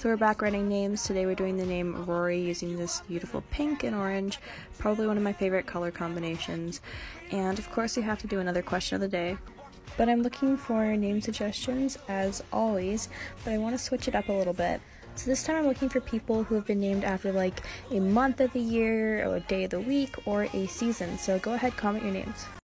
So we're back writing names. Today we're doing the name Rory using this beautiful pink and orange, probably one of my favorite color combinations. And of course we have to do another question of the day. But I'm looking for name suggestions as always, but I want to switch it up a little bit. So this time I'm looking for people who have been named after like a month of the year, or a day of the week, or a season. So go ahead, comment your names.